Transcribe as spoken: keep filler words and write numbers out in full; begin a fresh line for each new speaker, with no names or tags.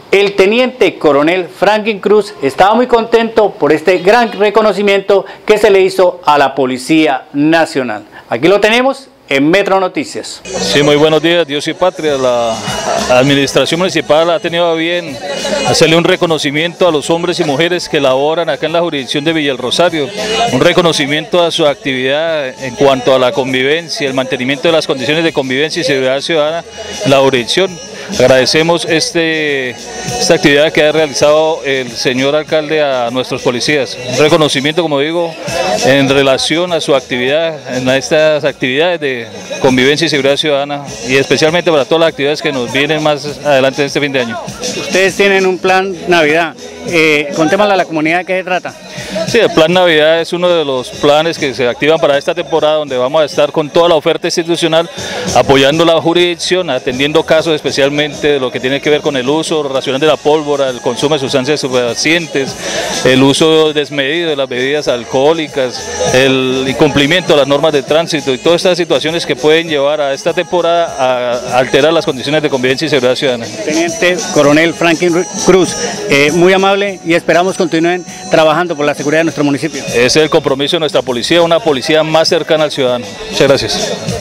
El teniente coronel Franklin Cruz estaba muy contento por este gran reconocimiento que se le hizo a la Policía Nacional. Aquí lo tenemos en Metro Noticias.
Sí, muy buenos días, Dios y Patria. La administración municipal ha tenido a bien hacerle un reconocimiento a los hombres y mujeres que laboran acá en la jurisdicción de Villa El Rosario, un reconocimiento a su actividad en cuanto a la convivencia, el mantenimiento de las condiciones de convivencia y seguridad ciudadana en la jurisdicción. Agradecemos este, esta actividad que ha realizado el señor alcalde a nuestros policías. Un reconocimiento, como digo, en relación a su actividad, en estas actividades de convivencia y seguridad ciudadana, y especialmente para todas las actividades que nos vienen más adelante en este fin de año.
Ustedes tienen un plan Navidad, eh, contémosle a la comunidad de qué se trata.
Sí, el Plan Navidad es uno de los planes que se activan para esta temporada, donde vamos a estar con toda la oferta institucional, apoyando la jurisdicción, atendiendo casos especialmente de lo que tiene que ver con el uso racional de la pólvora, el consumo de sustancias estupefacientes, el uso desmedido de las bebidas alcohólicas, el incumplimiento de las normas de tránsito y todas estas situaciones que pueden llevar a esta temporada a alterar las condiciones de convivencia y seguridad ciudadana.
Teniente coronel Franklin Cruz, eh, muy amable, y esperamos continúen trabajando por la seguridad de nuestro municipio.
Ese es el compromiso de nuestra policía, una policía más cercana al ciudadano. Muchas gracias.